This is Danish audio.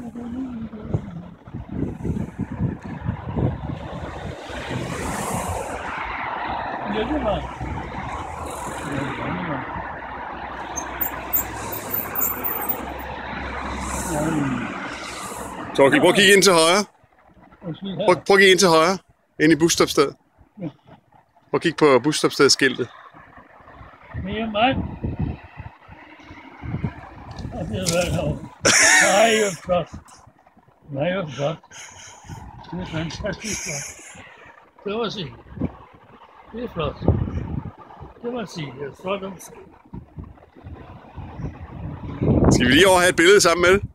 Torkild, prøv at kigge ind til højre. Prøv at kigge ind til højre. Ind i busstopstedet. Prøv at kigge på busstopstedet-skiltet. Mere mand. Og det er vel her. Nej, jo flot. Nej, jo flot. Det er fantastisk flot. Det må sige. Det er flot. Det må sige. Det er flot. Skal vi lige over have et billede sammen med det?